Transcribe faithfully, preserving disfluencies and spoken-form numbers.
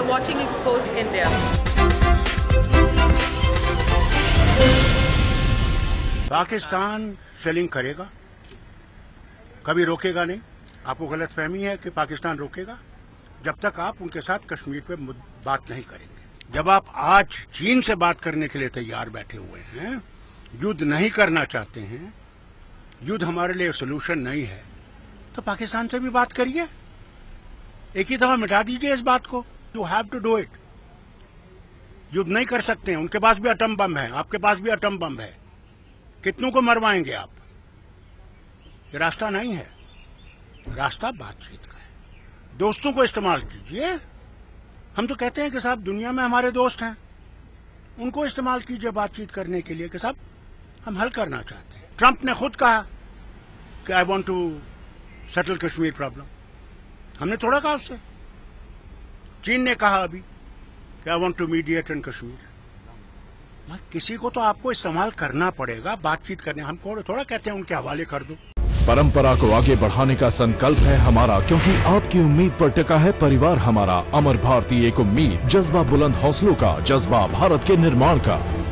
you're watching Exposed India. Pakistan shelling करेगा, कभी रोकेगा नहीं। आपको गलतफहमी है कि पाकिस्तान रोकेगा जब तक आप उनके साथ कश्मीर पे बात नहीं करेंगे। जब आप आज चीन से बात करने के लिए तैयार बैठे हुए हैं, युद्ध नहीं करना चाहते हैं, युद्ध हमारे लिए सोल्यूशन नहीं है, तो पाकिस्तान से भी बात करिए। एक ही दफा मिटा दीजिए इस बात को। You have to do it. युद्ध नहीं कर सकते हैं, उनके पास भी एटम बम है, आपके पास भी एटम बम है। कितनों को मरवाएंगे आप? ये रास्ता नहीं है, रास्ता बातचीत का है। दोस्तों को इस्तेमाल कीजिए। हम तो कहते हैं कि साहब दुनिया में हमारे दोस्त हैं, उनको इस्तेमाल कीजिए बातचीत करने के लिए कि साहब हम हल करना चाहते हैं। ट्रंप ने खुद कहा कि I want to settle Kashmir problem, हमने थोड़ा कहा उससे। चीन ने कहा अभी कि I want to mediate in Kashmir. किसी को तो आपको इस्तेमाल करना पड़ेगा बातचीत करने। हमको थोड़ा कहते हैं उनके हवाले कर दो। परंपरा को आगे बढ़ाने का संकल्प है हमारा, क्योंकि आपकी उम्मीद पर टिका है परिवार हमारा। अमर भारती एक उम्मीद, जज्बा बुलंद हौसलों का, जज्बा भारत के निर्माण का।